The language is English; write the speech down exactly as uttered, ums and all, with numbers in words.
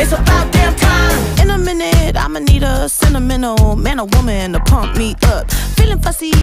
It's about damn time. In a minute, I'ma need a sentimental man or woman to pump me up. Feeling fussy.